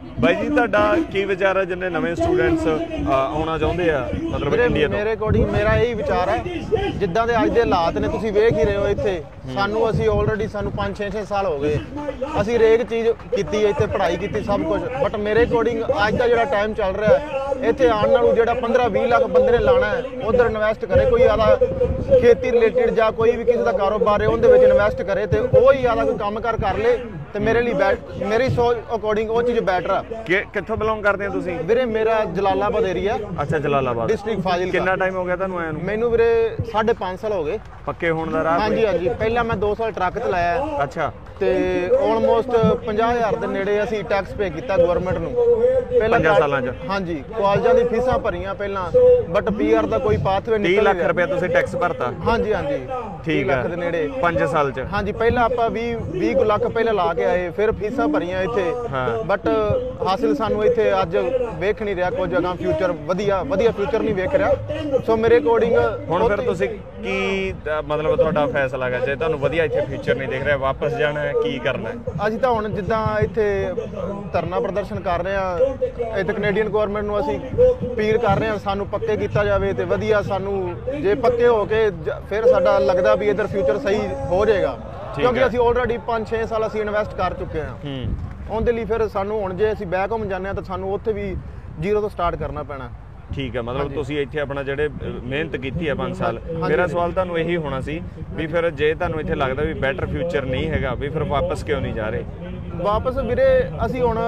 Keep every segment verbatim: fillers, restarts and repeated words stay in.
ਬਾਈ ਜੀ ਤੁਹਾਡਾ ਕੀ ਵਿਚਾਰ ਹੈ ਜਿੰਨੇ ਨਵੇਂ ਸਟੂਡੈਂਟਸ ਆਉਣਾ ਚਾਹੁੰਦੇ ਆ ਮਤਲਬ ਇੰਡੀਆ ਤੋਂ? ਮੇਰੇ ਅਕੋਰਡਿੰਗ ਮੇਰਾ ਇਹੀ ਵਿਚਾਰ ਹੈ ਜਿੱਦਾਂ ਦੇ ਅੱਜ ਦੇ ਹਾਲਾਤ ਨੇ ਤੁਸੀਂ ਵੇਖ ਹੀ ਰਹੇ ਹੋ ਇੱਥੇ ਸਾਨੂੰ ਅਸੀਂ ਆਲਰੇਡੀ ਸਾਨੂੰ ਪੰਜ ਛੇ ਛੇ ਸਾਲ ਹੋ ਗਏ ਅਸੀਂ ਹਰੇਕ ਚੀਜ਼ ਕੀਤੀ ਇੱਥੇ ਪੜ੍ਹਾਈ ਕੀਤੀ ਸਭ ਕੁਝ ਬਟ ਮੇਰੇ ਅਕੋਰਡਿੰਗ ਅੱਜ ਦਾ ਜਿਹੜਾ ਟਾਈਮ ਚੱਲ ਰਿਹਾ ਇੱਥੇ ਆਉਣ ਨਾਲੋਂ ਜਿਹੜਾ ਪੰਦਰਾਂ ਵੀਹ ਲੱਖ ਬੰਦੇ ਨੇ ਲਾਣਾ ਹੈ ਉਧਰ ਇਨਵੈਸਟ ਕਰੇ ਕੋਈ ਜ਼ਿਆਦਾ ਖੇਤੀ ਰਿਲੇਟਿਡ ਜਾਂ ਕੋਈ ਵੀ ਕਿਸੇ ਦਾ ਕਾਰੋਬਾਰ ਹੈ ਉਹਦੇ ਵਿੱਚ ਇਨਵੈਸਟ ਕਰੇ ਤੇ ਉਹ ਹੀ ਜ਼ਿਆਦਾ ਕੋਈ ਕੰਮ ਕਰ ਕਰ ਲੇ ਤੇ ਮੇਰੇ ਲਈ ਮੇਰੀ ਸੋਚ ਅਕੋਰਡਿੰਗ ਉਹ ਚੀਜ਼ ਬੈਟਰ ਆ। ਕਿੱਥੋਂ ਬਿਲੋਂਗ ਕਰਦੇ ਹੋ ਤੁਸੀਂ? ਵੀਰੇ ਮੇਰਾ ਜਲਾਲਾਬਾਦ ਏਰੀਆ। ਅੱਛਾ ਜਲਾਲਾਬਾਦ ਡਿਸਟ੍ਰਿਕਟ ਫਾਜ਼ਿਲਕਾ। ਕਿੰਨਾ ਟਾਈਮ ਹੋ ਗਿਆ ਤੁਹਾਨੂੰ ਆਇਆ ਨੂੰ? ਮੈਨੂੰ ਵੀਰੇ ਸਾਢੇ ਪੰਜ ਸਾਲ ਹੋ ਗਏ ਪੱਕੇ ਹੋਣ ਦਾ ਰਾਹ। ਹਾਂਜੀ ਹਾਂਜੀ ਪਹਿਲਾਂ ਮੈਂ ਦੋ ਸਾਲ ਟਰੱਕ ਚਲਾਇਆ। ਅੱਛਾ ਤੇ ਆਲਮੋਸਟ ਪੰਜਾਹ ਹਜ਼ਾਰ ਦੇ ਨੇੜੇ ਅਸੀਂ ਟੈਕਸ ਪੇ ਕੀਤਾ ਗਵਰਨਮੈਂਟ ਨੂੰ ਪਹਿਲਾਂ ਪੰਜਾਂ ਸਾਲਾਂ 'ਚ। ਹਾਂਜੀ ਕਾਲਜਾਂ ਦੀ ਫੀਸਾਂ ਭਰੀਆਂ ਪਹਿਲਾਂ ਬਟ ਪੀਆਰ ਦਾ ਕੋਈ ਪਾਥਵੇ ਨਹੀਂ। ਤੀਹ ਲੱਖ ਰੁਪਏ ਤੁਸੀਂ ਟੈਕਸ ਭਰਤਾ? ਹਾਂਜੀ ਹਾਂਜੀ ਠੀਕ ਲੱਖ ਦੇ ਨੇੜੇ ਪੰਜ ਸਾਲ 'ਚ। ਹਾਂਜੀ ਪਹਿਲਾਂ ਆਪਾਂ ਵੀਹ ਵੀਹ ਲੱਖ ਪਹਿਲਾਂ ਲਾ ਕੇ ਆਏ ਫਿਰ ਫੀਸਾਂ ਭਰੀਆਂ ਇੱਥੇ ਬਟ ਹਾਸਿਲ ਸਾਨੂੰ ਇੱਥੇ ਅੱਜ ਵੇਖ ਨਹੀਂ ਰਿਹਾ ਕੁਝ ਅਗਾਂ ਫਿਊਚਰ ਵਧੀਆ ਵਧੀਆ ਫਿਊਚਰ ਨਹੀਂ ਵੇਖ ਰਿਹਾ ਸੋ ਮੇਰੇ ਅਕੋਰਡਿੰਗ ਹੁਣ ਫਿਰ ਤੁਸੀਂ ਕੀ ਮਤਲਬ ਤੁਹਾਡਾ ਫੈਸਲਾ ਹੈ ਜੇ ਤੁਹਾਨੂੰ ਵਧੀਆ ਇੱਥੇ ਫਿਊਚਰ ਨਹੀਂ ਦਿਖ ਰਿਹਾ ਵਾਪਸ ਜਾਣਾ ਹੈ ਕੀ ਕਰਨਾ ਹੈ? ਅਸੀਂ ਤਾਂ ਹੁਣ ਜਿੱਦਾਂ ਇੱਥੇ ਧਰਨਾ ਪ੍ਰਦਰਸ਼ਨ ਕਰ ਰਹੇ ਆ ਇੱਥੇ ਕੈਨੇਡੀਅਨ ਗਵਰਨਮੈਂਟ ਨੂੰ ਅਸੀਂ ਅਪੀਲ ਕਰ ਰਹੇ ਆ ਸਾਨੂੰ ਪੱਕੇ ਕੀਤਾ ਜਾਵੇ ਤੇ ਵਧੀਆ ਸਾਨੂੰ ਜੇ ਪੱਕੇ ਹੋ ਕੇ ਫਿਰ ਸਾਡਾ ਲੱਗਦਾ ਵੀ ਇੱਧਰ ਫਿਊਚਰ ਸਹੀ ਹੋ ਜਾਏਗਾ ਕਿਉਂਕਿ ਅਸੀਂ ਆਲਰੇਡੀ ਪੰਜ ਛੇ ਸਾਲ ਅਸੀਂ ਇਨਵੈਸਟ ਕਰ ਚੁੱਕੇ ਹਾਂ ਉਹਦੇ ਲਈ ਫਿਰ ਸਾਨੂੰ ਹੁਣ ਜੇ ਅਸੀਂ ਬੈਕ ਹੋਮ ਜਾਂਦੇ ਹਾਂ ਤਾਂ ਸਾਨੂੰ ਉੱਥੇ ਵੀ ਜ਼ੀਰੋ ਤੋਂ ਸਟਾਰਟ ਕਰਨਾ ਪੈਣਾ। ਠੀਕ ਹੈ ਮਤਲਬ ਤੁਸੀਂ ਇੱਥੇ ਆਪਣਾ ਜਿਹੜੇ ਮਿਹਨਤ ਕੀਤੀ ਹੈ ਪੰਜ ਸਾਲ ਮੇਰਾ ਸਵਾਲ ਤੁਹਾਨੂੰ ਇਹੀ ਹੋਣਾ ਸੀ ਵੀ ਫਿਰ ਜੇ ਤੁਹਾਨੂੰ ਇੱਥੇ ਲੱਗਦਾ ਵੀ ਬੈਟਰ ਫਿਊਚਰ ਨਹੀਂ ਹੈਗਾ ਵੀ ਫਿਰ ਵਾਪਸ ਕਿਉਂ ਨਹੀਂ ਜਾ ਰਹੇ? ਵਾਪਸ ਵੀਰੇ ਅਸੀਂ ਹੁਣ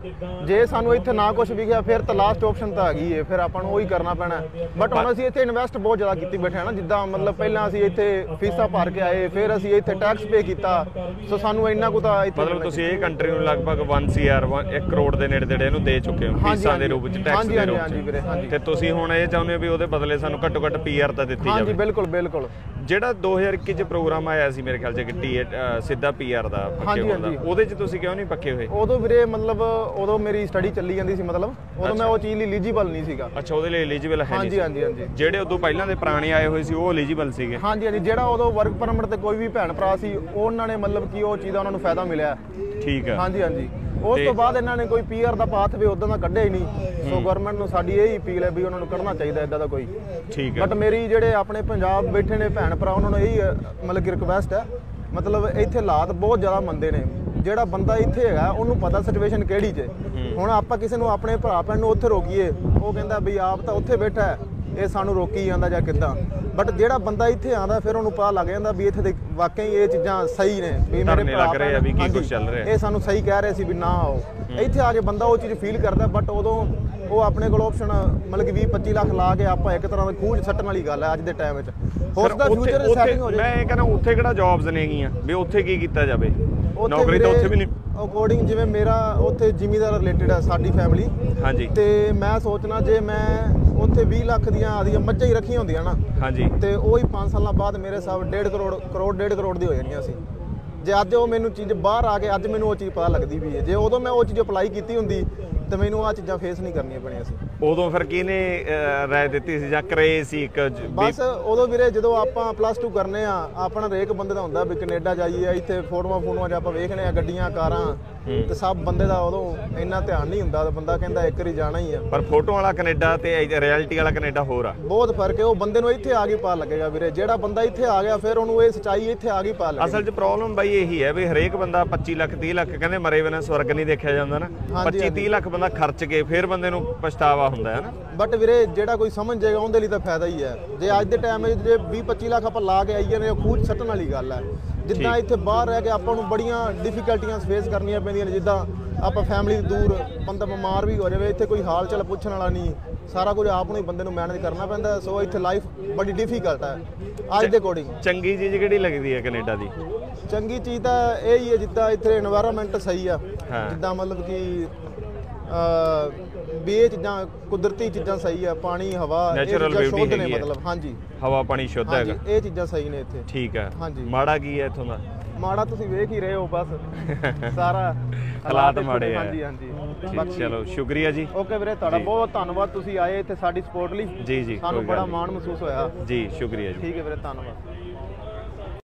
ਜੇ ਸਾਨੂੰ ਇੱਥੇ ਨਾ ਕੁਝ ਵਿਖਿਆ ਫਿਰ ਤਾਂ ਲਾਸਟ ਆਪਸ਼ਨ ਤਾਂ ਹੈਗੀ ਹੈ ਫਿਰ ਆਪਾਂ ਨੂੰ ਉਹੀ ਕਰਨਾ ਪੈਣਾ ਬਟ ਹੁਣ ਅਸੀਂ ਇੱਥੇ ਇਨਵੈਸਟ ਬਹੁਤ ਜ਼ਿਆਦਾ ਕੀਤੀ ਬੈਠੇ ਹਾਂ ਨਾ ਜਿੱਦਾਂ ਮਤਲਬ ਪਹਿਲਾਂ ਅਸੀਂ ਇੱਥੇ ਫੀਸਾਂ ਭਰ ਕੇ ਆਏ ਫਿਰ ਅਸੀਂ ਇੱਥੇ ਟੈਕਸ ਪੇ ਕੀਤਾ ਸੋ ਸਾਨੂੰ ਇੰਨਾ ਕੁ ਤਾਂ ਇੱਥੇ ਮਤਲਬ ਤੁਸੀਂ ਇਹ ਕੰਟਰੀ ਨੂੰ ਲਗਭਗ ਇੱਕ ਸੀਆਰ ਇੱਕ ਕਰੋੜ ਦੇ ਨੇੜੇ ਤੇੜੇ ਇਹਨੂੰ ਦੇ ਚੁੱਕੇ ਹੋ ਫੀਸਾਂ ਦੇ ਰੂਪ ਵਿੱਚ ਟੈਕਸ ਦੇ ਰੂਪ ਵਿੱਚ ਤੇ ਤੁਸੀਂ ਹੁਣ ਇਹ ਚਾਹੁੰਦੇ ਹੋ ਵੀ ਉਹਦੇ ਬਦਲੇ ਸਾਨੂੰ ਘੱਟੋ ਘੱਟ ਪੀਆਰ ਤਾਂ ਦਿੱਤੀ ਜਾਵੇ? ਹਾਂਜੀ ਬਿਲਕੁਲ ਬਿਲਕੁਲ। ਜਿਹੜਾ ਦੋ ਹਜ਼ਾਰ ਇੱਕੀ 'ਚ ਪ੍ਰੋਗਰਾਮ ਆਇਆ ਸੀ ਮੇਰੇ ਖਿਆਲ 'ਚ ਟੀ ਸਿੱਧਾ ਪੀਆਰ ਦਾ ਪੱਕੇ ਹੋਣ ਦਾ ਉਹਦੇ 'ਚ ਤੁਸੀਂ ਕਿਉਂ ਨਹੀਂ ਪੱਕੇ ਹੋਏ? ਉਦੋਂ ਵੀਰੇ ਮਤਲਬ ਉਦੋਂ ਮੇਰੀ ਸਟੱਡੀ ਚੱਲੀ ਜਾਂਦੀ ਸੀ ਮਤਲਬ ਉਦੋਂ ਮੈਂ ਉਹ ਚੀਜ਼ ਲਈ ਐਲੀਜੀਬਲ ਨਹੀਂ ਸੀਗਾ। ਅੱਛਾ ਉਹਦੇ ਲਈ ਐਲੀਜੀਬਲ ਹੈ ਨਹੀਂ? ਹਾਂਜੀ ਹਾਂਜੀ ਹਾਂਜੀ। ਜਿਹੜੇ ਉਦੋਂ ਪਹਿਲਾਂ ਦੇ ਪੁਰਾਣੇ ਆਏ ਹੋਏ ਸੀ ਉਹ ਐਲੀਜੀਬਲ ਸੀਗੇ? ਹਾਂਜੀ ਹਾਂਜੀ ਜਿਹੜਾ ਉਦੋਂ ਵਰਕ ਪਰਮਿਟ ਤੇ ਕੋਈ ਵੀ ਭੈਣ ਭਰਾ ਸੀ ਉਹਨਾਂ ਨੇ ਮਤਲਬ ਕਿ ਉਹ ਚੀਜ਼ ਦਾ ਉਹਨਾਂ ਨੂੰ ਫਾਇਦਾ ਮਿਲਿਆ। ਠੀਕ ਹੈ। ਹਾਂਜੀ ਹਾਂਜੀ ਉਸ ਤੋਂ ਬਾਅਦ ਇਹਨਾਂ ਨੇ ਕੋਈ ਪੀਆਰ ਦਾ ਪਾਥ ਵੀ ਉਦੋਂ ਦਾ ਕੱਢਿਆ ਹੀ ਨਹੀਂ ਸੋ ਗਵਰਨਮੈਂਟ ਨੂੰ ਸਾਡੀ ਇਹ ਅਪੀਲ ਹੈ ਵੀ ਉਹਨਾਂ ਨੂੰ ਕੱਢਣਾ ਚਾਹੀਦਾ ਇਦਾਂ ਦਾ ਕੋਈ। ਠੀਕ ਹੈ ਬਟ ਮੇਰੀ ਜਿਹੜੇ ਆਪਣੇ ਪੰਜਾਬ ਬੈਠੇ ਨੇ ਭੈਣ ਭਰਾ ਉਹਨਾਂ ਨੂੰ ਇਹੀ ਮਤਲਬ ਕਿ ਰਿਕਵੈਸਟ ਹੈ ਮਤਲਬ ਇੱਥੇ ਹਾਲਾਤ ਬਹੁਤ ਜ਼ਿਆਦਾ ਮੰਦੇ ਨੇ ਜਿਹੜਾ ਬੰਦਾ ਇੱਥੇ ਹੈਗਾ ਉਹਨੂੰ ਪਤਾ ਸਿਚੁਏਸ਼ਨ ਕਿਹੜੀ 'ਚ ਹੁਣ ਆਪਾਂ ਕਿਸੇ ਨੂੰ ਆਪਣੇ ਭਰਾ ਭੈਣ ਨੂੰ ਉੱਥੇ ਰੋਕੀਏ ਉਹ ਕਹਿੰਦਾ ਵੀ ਆਪ ਤਾਂ ਉੱਥੇ ਬੈਠਾ ਹੈ ਇਹ ਸਾਨੂੰ ਰੋਕੀ ਜਾਂਦਾ ਜਾਂ ਕਿੱਦਾਂ ਬਟ ਜਿਹੜਾ ਬੰਦਾ ਇੱਥੇ ਆਉਂਦਾ ਫਿਰ ਉਹਨੂੰ ਪਤਾ ਲੱਗ ਜਾਂਦਾ ਵੀ ਇੱਥੇ ਦੇ ਵਾਕਈ ਇਹ ਚੀਜ਼ਾਂ ਸਹੀ ਨੇ ਵੀ ਮੇਰੇ ਭਰਾ ਭੈਣ ਵੀ ਕੀ ਕੁਝ ਚੱਲ ਰਿਹਾ ਇਹ ਸਾਨੂੰ ਸਹੀ ਕਹਿ ਰਹੇ ਸੀ ਵੀ ਨਾ ਆਓ ਇੱਥੇ ਆ ਕੇ ਬੰਦਾ ਉਹ ਚੀਜ਼ ਫੀਲ ਕਰਦਾ ਬਟ ਉਦੋਂ ਉਹ ਆਪਣੇ ਕੋਲ ਆਪਸ਼ਨ ਮਤਲਬ ਕਿ ਵੀਹ ਪੱਚੀ ਲੱਖ ਲਾ ਕੇ ਆਪਾਂ ਇੱਕ ਤਰ੍ਹਾਂ ਦਾ ਖੂਜ ਸੱਟਣ ਵਾਲੀ ਗੱਲ ਹੈ ਅੱਜ ਦੇ ਟਾਈਮ ਵਿੱਚ ਹੋ ਸਕਦਾ ਫਿਊਚਰ ਸੈਟਿੰਗ ਹੋ ਜਾਏ। ਮੈਂ ਇਹ ਕਹਿੰਦਾ ਉੱਥੇ ਕਿਹੜਾ ਜੌਬਸ ਨੇਗੀਆਂ ਵੀ ਉੱਥੇ ਕੀ ਕੀਤਾ ਜਾਵੇ ਨੌਕਰੀ ਤਾਂ ਉੱਥੇ ਵੀ ਨਹੀਂ ਅਕੋਰਡਿੰਗ ਜਿਵੇਂ ਮੇਰਾ ਉੱਥੇ ਜ਼ਿਮੀਂਦਾਰ ਰਿਲੇਟਡ ਹੈ ਸਾਡੀ ਫੈਮਿਲੀ। ਹਾਂਜੀ ਤੇ ਮੈਂ ਸੋਚਣਾ ਜੇ ਮੈਂ ਉੱਥੇ ਵੀਹ ਲੱਖ ਦੀਆਂ ਆਦੀਆਂ ਮੱਝਾਂ ਹੀ ਰੱਖੀਆਂ ਹੁੰਦੀਆਂ ਨਾ ਹਾਂਜੀ ਤੇ ਉਹ ਹੀ ਪੰਜ ਸਾਲਾਂ ਬਾਅਦ ਮੇਰੇ ਹਿਸਾਬ ਡੇਢ ਕਰੋੜ ਕਰੋੜ ਡੇਢ ਕਰੋੜ ਦੀ ਹੋ ਜਾਣੀਆਂ ਸੀ ਜੇ ਅੱਜ ਉਹ ਮੈਨੂੰ ਚੀਜ਼ ਬਾਹਰ ਆ ਕੇ ਅੱਜ ਮੈਨੂੰ ਉਹ ਚੀਜ਼ ਪਤਾ ਲੱਗਦੀ ਵੀ ਹੈ ਜੇ ਉਦੋਂ ਮੈਂ ਉਹ ਚੀਜ਼ ਅਪਲਾਈ ਕੀਤੀ ਹੁੰਦੀ ਤੇ ਮੈਨੂੰ ਆ ਚੀਜ਼ਾਂ ਫੇਸ ਨਹੀਂ ਕਰਨੀਆਂ ਪੈਣੀਆਂ ਸੀ। ਉਦੋਂ ਫਿਰ ਕਿਹਨੇ ਰਾਏ ਦਿੱਤੀ ਸੀ ਜਾਂ ਕਰੇਜ਼ ਸੀ ਇੱਕ? ਬਸ ਉਦੋਂ ਵੀਰੇ ਜਦੋਂ ਆਪਾਂ ਪਲੱਸ ਟੂ ਕਰਨੇ ਆ ਆਪਣਾ ਹਰੇਕ ਬੰਦੇ ਦਾ ਹੁੰਦਾ ਵੀ ਕੈਨੇਡਾ ਜਾਈਏ ਇੱਥੇ ਫੋਟੋਆਂ ਫੋਟੋਆਂ 'ਚ ਆਪਾਂ ਵੇਖਣੇ ਆ ਗੱਡੀਆਂ ਕਾਰਾਂ ਤੇ ਸਭ ਬੰਦੇ ਦਾ ਉਦੋਂ ਇੰਨਾ ਧਿਆਨ ਨਹੀਂ ਹੁੰਦਾ ਬੰਦਾ ਕਹਿੰਦਾ ਇੱਕ ਵਾਰੀ ਜਾਣਾ ਹੀ ਆ ਪਰ ਫੋਟੋ ਵਾਲਾ ਕੈਨੇਡਾ ਤੇ ਰਿਐਲਿਟੀ ਵਾਲਾ ਕੈਨੇਡਾ ਹੋਰ ਆ ਬਹੁਤ ਫਰਕ ਹੈ ਉਹ ਬੰਦੇ ਨੂੰ ਇੱਥੇ ਆ ਕੇ ਪਤਾ ਲੱਗੇਗਾ ਵੀਰੇ ਜਿਹੜਾ ਬੰਦਾ ਇੱਥੇ ਆ ਗਿਆ ਫਿਰ ਉਹਨੂੰ ਇਹ ਸੱਚਾਈ ਇੱਥੇ ਆ ਕੇ ਪਤਾ ਲੱਗੇਗਾ। ਅਸਲ 'ਚ ਪ੍ਰੋਬਲਮ ਬਾਈ ਇਹੀ ਹੈ ਵੀ ਹਰੇਕ ਬੰਦਾ ਪੱਚੀ ਲੱਖ ਤੀਹ ਲੱਖ ਕਹਿੰਦੇ ਮਰੇ ਬਿਨਾਂ ਸਵਰਗ ਨਹੀਂ ਦੇਖਿਆ ਜਾਂਦਾ ਨਾ ਪੱਚੀ ਤੀਹ ਲੱਖ ਬੰਦਾ ਖਰਚ ਕੇ ਫਿਰ ਬੰਦੇ ਨੂੰ ਪਛਤਾਵਾ ਹੁੰਦਾ ਹੈ ਨਾ ਬਟ ਵੀਰੇ ਜਿਹੜਾ ਕੋਈ ਸਮਝ ਜਾਏਗਾ ਉਹਦੇ ਲਈ ਤਾਂ ਫਾਇਦਾ ਹੀ ਹੈ ਜੇ ਅੱਜ ਦੇ ਟਾਈਮ ਵਿੱਚ ਜੇ ਵੀਹ ਪੱਚੀ ਲੱਖ ਆਪਾਂ ਲਾ ਕੇ ਆਈਏ ਨੇ ਖੂਜ ਸੱਟਣ ਵਾਲੀ ਗੱਲ ਹੈ ਜਿੱਦਾਂ ਇੱਥੇ ਬਾਹਰ ਰਹਿ ਕੇ ਆਪਾਂ ਨੂੰ ਬੜੀਆਂ ਡਿਫਿਕਲਟੀਆਂ ਫੇਸ ਕਰਨੀਆਂ ਪੈਂਦੀਆਂ ਨੇ ਜਿੱਦਾਂ ਆਪਾਂ ਫੈਮਿਲੀ ਦੂਰ ਬੰਦਾ ਬਿਮਾਰ ਵੀ ਹੋ ਜਾਵੇ ਇੱਥੇ ਕੋਈ ਹਾਲ ਚਾਲ ਪੁੱਛਣ ਵਾਲਾ ਨਹੀਂ ਸਾਰਾ ਕੁਝ ਆਪ ਨੂੰ ਹੀ ਬੰਦੇ ਨੂੰ ਮੈਨੇਜ ਕਰਨਾ ਪੈਂਦਾ ਸੋ ਇੱਥੇ ਲਾਈਫ ਬੜੀ ਡਿਫਿਕਲਟ ਹੈ ਅੱਜ ਦੇ ਅਕੋਰਡਿੰਗ। ਚੰਗੀ ਚੀਜ਼ ਕਿਹੜੀ ਲੱਗਦੀ ਹੈ ਕੈਨੇਡਾ ਦੀ? ਚੰਗੀ ਚੀਜ਼ ਤਾਂ ਇਹ ਹੀ ਹੈ ਜਿੱਦਾਂ ਇੱਥੇ এনवायरमेंट ਸਹੀ ਆ ਜਿੱਦਾਂ ਮਤਲਬ ਕਿ ਵੀ ਇਹ ਚੀਜ਼ਾਂ ਕੁਦਰਤੀ ਚੀਜ਼ਾਂ ਸਹੀ ਆ ਪਾਣੀ ਹਵਾ ਨੈਚੁਰਲ ਬਿਊਟੀ ਨੇ ਮਤਲਬ ਹਾਂਜੀ ਹਵਾ ਪਾਣੀ ਸ਼ੁੱਧ ਹੈਗਾ ਇਹ ਚੀਜ਼ਾਂ ਸਹੀ ਨੇ ਇੱਥੇ। ਠੀਕ ਹੈ ਹਾਂਜੀ ਮਾੜਾ ਕੀ ਹੈ ਇੱਥੋਂ ਦਾ? ਮਾੜਾ ਤੁਸੀਂ ਵੇਖ ਹੀ ਰਹੇ ਹੋ ਬਸ ਸਾਰਾ ਹਾਲਾਤ ਮਾੜੇ ਆ। ਹਾਂਜੀ ਹਾਂਜੀ ਚਲੋ ਸ਼ੁਕਰੀਆ ਜੀ। ਓਕੇ ਵੀਰੇ ਤੁਹਾਡਾ ਬਹੁਤ ਧੰਨਵਾਦ ਤੁਸੀਂ ਆਏ ਇੱਥੇ ਸਾਡੀ ਸਪੋਰਟ ਲਈ। ਜੀ ਜੀ ਸਾਨੂੰ ਬੜਾ ਮਾਣ ਮਹਿਸੂਸ ਹੋਇਆ ਜੀ। ਸ਼ੁਕਰੀਆ ਜੀ। ਠੀਕ ਹੈ ਵੀਰੇ ਧੰਨਵਾਦ।